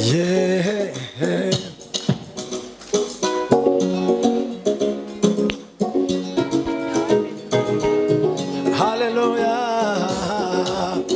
Yeah. Hallelujah.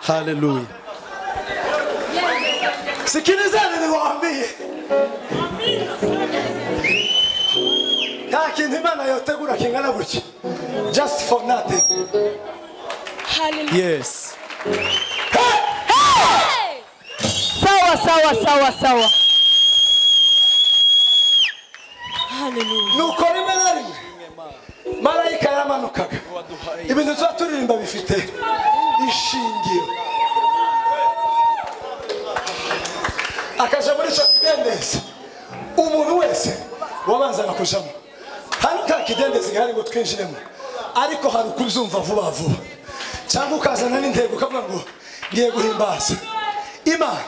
Hallelujah. Sikilizeni niwaambie. Kaki Imana yotegura kingana gutya. Just for nothing. Hallelujah. Yes. Hey! Sawa. Hallelujah. Nuko rimwe na rimwe marayika yamanukaga. Ibintu turirimba bifite ishingiro. Akaja muri cyo kidendezi. Umuntu wese wabanzaga kujamo. Hano nta kidendezi gihari ngo twinjiremo. Ariko hari ukubyumva vuba vuba. Cyangwa ukazana n'intego ukavuga ngo ngiye guhimbaza Imana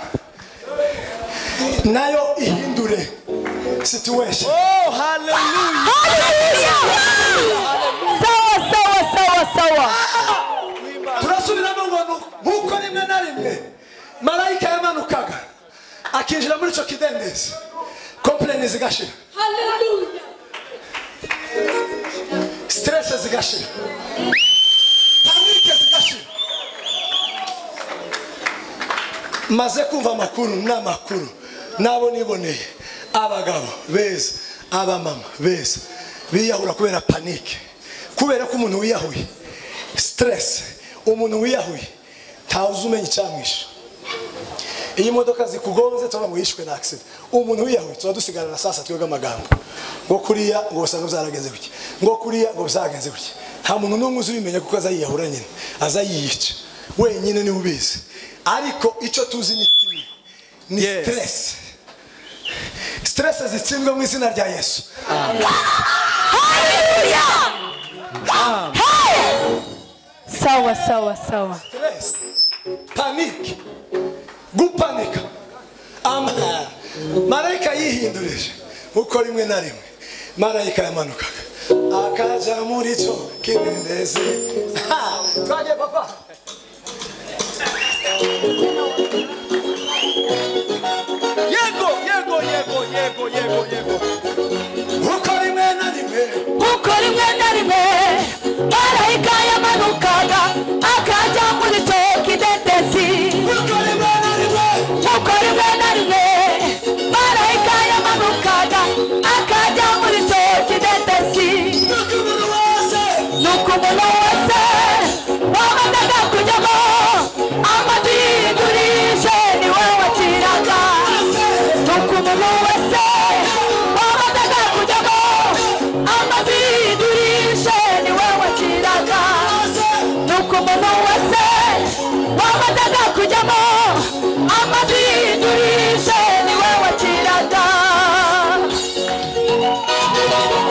nayo ihindure situation. Oh, hallelujah. Sawa. Turasubiramo ngo nkuko rimwe na rimwe marayika yamanukaga akinjira muri cyo kidendezi. Complain zigashira. Hallelujah. Stress zigashira. Panique zigashira. Maze kumva amakuru n'amakuru nabo niboneye abagabo beza abamama beza biyahura kubera panique, kubera ko umuntu wiyahuye stress, umuntu wiyahuye ntawuzi umenya icyamwishe. Iyi modoka zikugonze tuba ngo yishwe na accident, umuntu wiyahuye tuba dusigarana sasa twega amagambo ngo kuriya ngo usanga byaragenze buke, ngo kuriya ngo byagenze buke. Nta muntu n'umwe uzi bimenya kuko azayiyahura nyine azayiyica wenyine ni ubizi. Ariko icyo tuzi ni kimwe, ni stress. Stress zitsindwe mu izina rya Yesu. Hallelujah. Sawa. Stress, panic, gupanika. Marayika yihindurije uko rimwe na rimwe marayika yamanukaga akaja muri cyo kidendezi. Twaje papa. Yego. Uko rimwe na rimwe marayika yamanukaga akaja muri cyo kidendezi. uko rimwe na rimwe marayika yamanukaga akaja muri cyo kidendezi. Nuko umuntu wese wamazaga kujyamo amazi yigurishe niwe wakiraga. Nuko umuntu wese wamazaga kujyamo amazi yigurishe niwe wakiraga. Nuko umuntu wese wamazaga kujyamo amazi yigurishe niwe wakiraga.